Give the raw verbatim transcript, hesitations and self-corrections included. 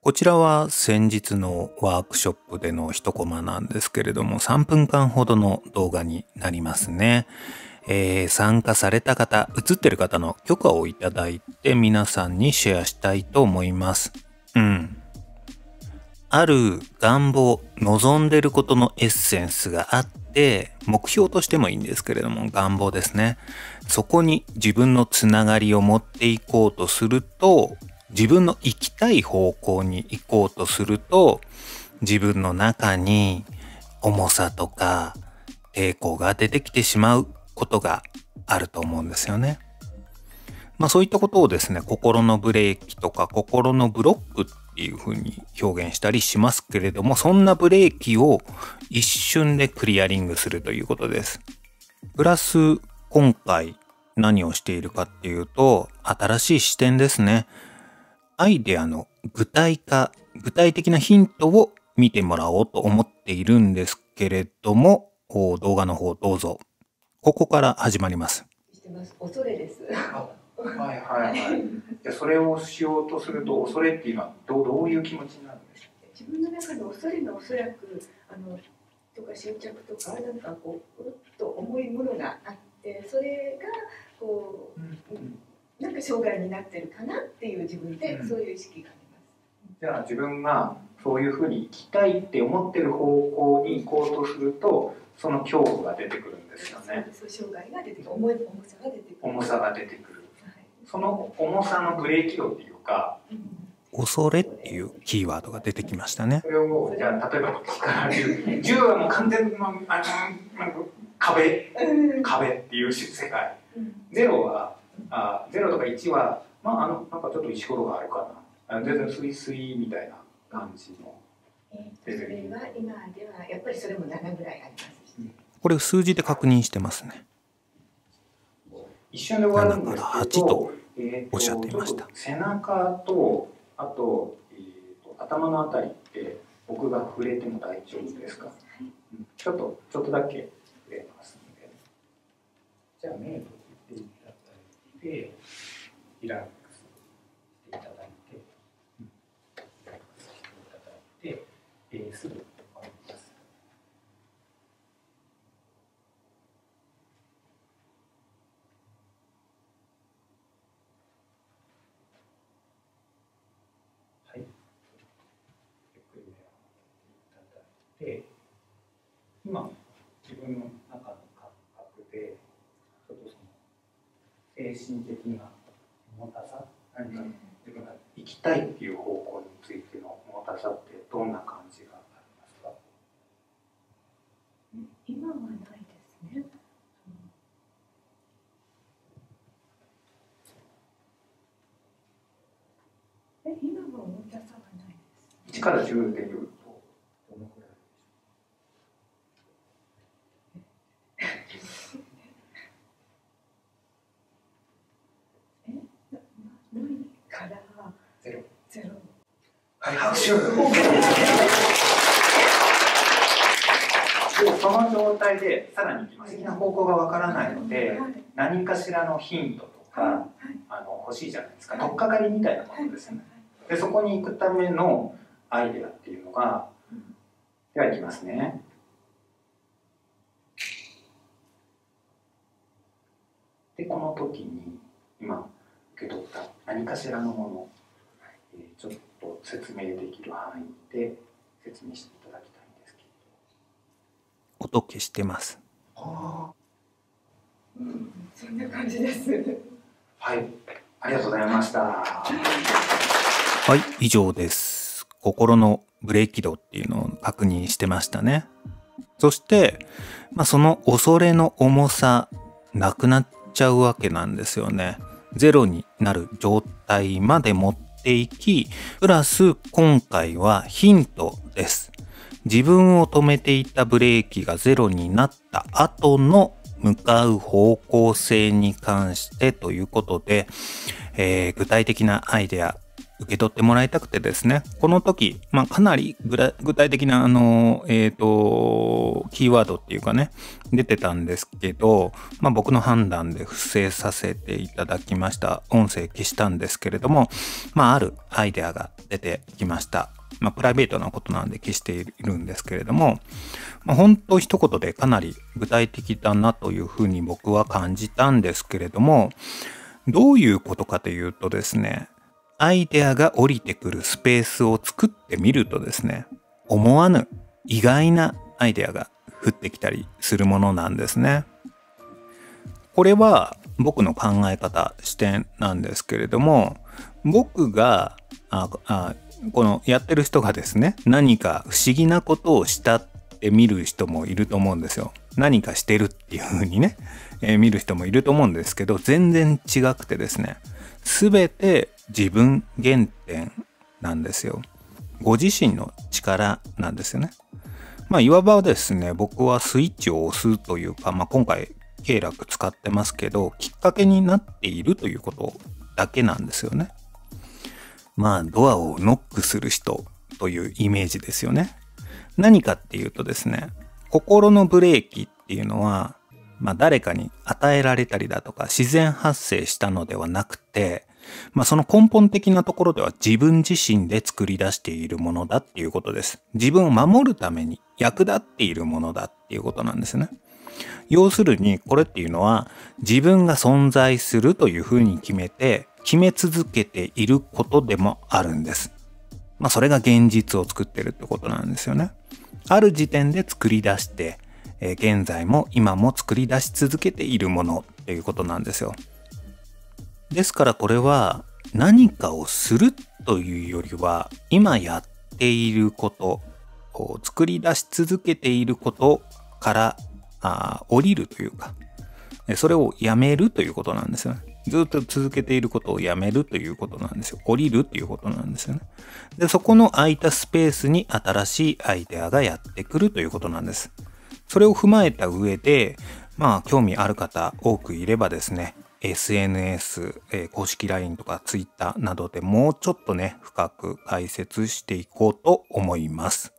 こちらは先日のワークショップでの一コマなんですけれども、さんぷんかんほどの動画になりますね。えー、参加された方、映ってる方の許可をいただいて皆さんにシェアしたいと思います。うん。ある願望、望んでることのエッセンスがあって、目標としてもいいんですけれども、願望ですね。そこに自分のつながりを持っていこうとすると、自分の行きたい方向に行こうとすると、自分の中に重さとか抵抗が出てきてしまうことがあると思うんですよね。まあそういったことをですね、心のブレーキとか心のブロックっていうふうに表現したりしますけれども、そんなブレーキを一瞬でクリアリングするということです。プラス今回何をしているかっていうと、新しい視点ですね。アイデアの具体化、具体的なヒントを見てもらおうと思っているんですけれども、動画の方どうぞ。ここから始まります。 してます。恐れです。 はいはいはい。じゃあそれをしようとすると、恐れっていうのはどうどういう気持ちになるんですか。 自分の中の恐れのおそらくあのとか執着とかなんかこううっと重いものがあって、それがこう、うん、なんか障害になってるかなっていう自分で、うん、そういう意識があります。 じゃあ自分がそういうふうに行きたいって思ってる方向に行こうとすると、その恐怖が出てくるんですよね。 そう障害が出てくる、重い重さが出てくる。 重さが出てくる。その重さのブレーキ度っていうか、 恐れっていうキーワードが出てきましたね。 それをじゃあ例えば力銃、銃はもう完全なあの壁、壁っていう世界。ゼロはあゼロとかいちはまああのなんかちょっと石ころがあるかな。全然スイスイみたいな感じの。 えー、それは今ではやっぱりそれもななぐらいありますし、ね。 これを数字で確認してますね。 一瞬で終わるんですけど、 ななからはちとおっしゃっていました。 えー、背中とあと、えー、と頭のあたりって僕が触れても大丈夫ですか。うん、ちょっとちょっとだけ触れますので、じゃあ目を閉じていただいてリラックスしていただいて、うん、リラックスしていただいて、えー、すぐ終わります。で今自分の中の感覚でちょっとその精神的な重たさ、何か自分が行きたいっていう方向についての重たさってどんな感じがありますか。 今はないですね。え、今は重たさはないです。 いちからじゅうでいうとどのくらい。ゼロ。ゼロ。はい、拍手。で、その状態でさらに好きな方向がわからないので、何かしらのヒントとか、あの欲しいじゃないですか。取っかかりみたいなものですね。で、そこに行くためのアイデアっていうのが、では行きますね。で、この時に今受け取った何かしらのもの、ちょっと説明できる範囲で説明していただきたいんですけど。 音消してます。 ああ、 うん、そんな感じです。 はい、ありがとうございました。はい、以上です。心のブレーキ度っていうのを確認してましたね。そして、まあ、その恐れの重さなくなっちゃうわけなんですよね。ゼロになる状態まで持っていき、プラス今回はヒントです。自分を止めていたブレーキがゼロになった後の向かう方向性に関してということで、えー、具体的なアイデア受け取ってもらいたくてですね、この時、まあ、かなり具体的な、あの、えっと、キーワードっていうかね、出てたんですけど、まあ、僕の判断で不正させていただきました。音声消したんですけれども、まあ、あるアイデアが出てきました。まあ、プライベートなことなんで消しているんですけれども、まあ、本当一言でかなり具体的だなというふうに僕は感じたんですけれども、どういうことかというとですね、アイデアが降りてくるスペースを作ってみるとですね、思わぬ意外なアイデアが降ってきたりするものなんですね。これは僕の考え方、視点なんですけれども、僕が、ああこのやってる人がですね、何か不思議なことをしたって見る人もいると思うんですよ。何かしてるっていう風にね、えー、見る人もいると思うんですけど、全然違くてですね、すべて自分原点なんですよ。ご自身の力なんですよね。まあ、いわばですね、僕はスイッチを押すというか、まあ、今回、経絡使ってますけど、きっかけになっているということだけなんですよね。まあ、ドアをノックする人というイメージですよね。何かっていうとですね、心のブレーキっていうのは、まあ誰かに与えられたりだとか自然発生したのではなくて、まあその根本的なところでは自分自身で作り出しているものだっていうことです。自分を守るために役立っているものだっていうことなんですね。要するにこれっていうのは自分が存在するというふうに決めて決め続けていることでもあるんです。まあそれが現実を作ってるってことなんですよね。ある時点で作り出して、えー、現在も今も作り出し続けているものっていうことなんですよ。ですからこれは何かをするというよりは今やっていることを作り出し続けていることからあ降りるというか、それをやめるということなんですよね。ずっと続けていることをやめるということなんですよ。降りるということなんですよね。で、そこの空いたスペースに新しいアイデアがやってくるということなんです。それを踏まえた上で、まあ、興味ある方多くいればですね、エスエヌエス、えー、公式 ライン とか ツイッター などでもうちょっとね、深く解説していこうと思います。